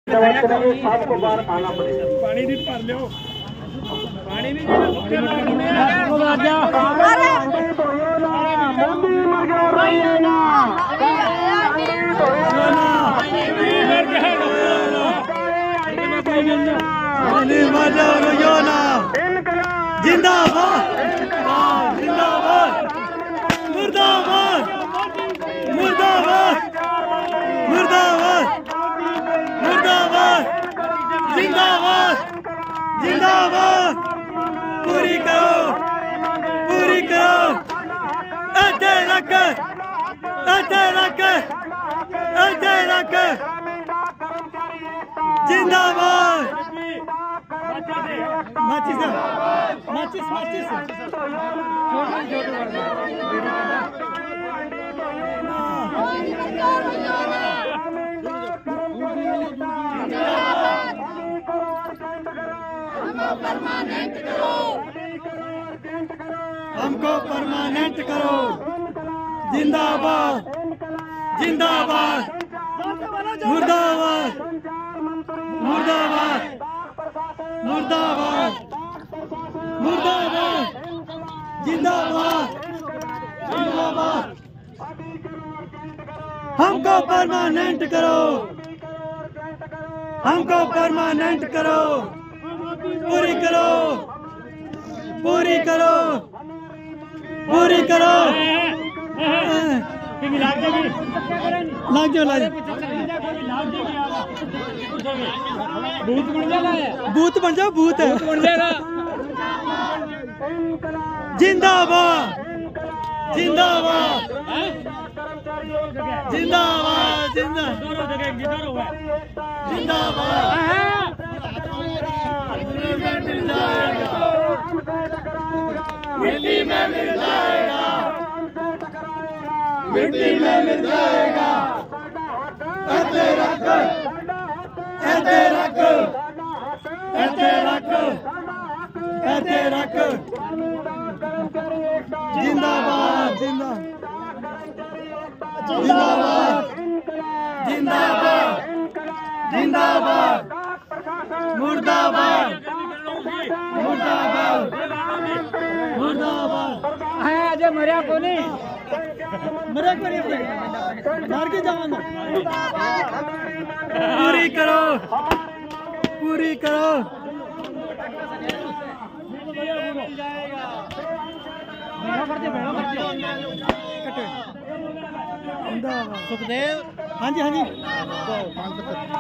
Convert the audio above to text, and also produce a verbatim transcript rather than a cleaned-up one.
आपको बाहर आना पड़ेगा। पानी भी भर लो, पानी नहीं जिंदाबाद जिंदाबाद मुर्दाबाद मुर्दाबाद मुर्दाबाद मुर्दाबाद जिंदाबाद जिंदाबाद पूरी करो पूरी करो ऐसे रख ऐसे रख ऐसे रख जिंदाबाद माचिस माचिस माचिस परमानेंट करो, हमको परमानेंट करो। जिंदाबाद जिंदाबाद मुर्दाबाद मुर्दाबाद मुर्दाबाद मुर्दाबाद जिंदाबाद जिंदाबाद हमको परमानेंट करो हमको परमानेंट करो पूरी करो पूरी करो पूरी करो लाग जाओ लाग भूत बन जाएगा, भूत बन जाओ भूत बन जाएगा। जिंदाबाद जिंदाबाद जिंदाबाद जिंदाबाद जिंदाबाद मिट्टी में मिल जाएगा मिट्टी में मिल जाएगा ऐसे रख ऐसे रख ऐसे रख ऐसे रख जिंदाबाद जिंदाबाद जिंदाबाद जिंदाबाद मुर्दाबाद मुर्दाबाद मुर्दाबाद है आज मरिया को नहीं मरे को नहीं मार के जाऊंगा पूरी करो पूरी करो सुखदेव हाँ जी हाँ जी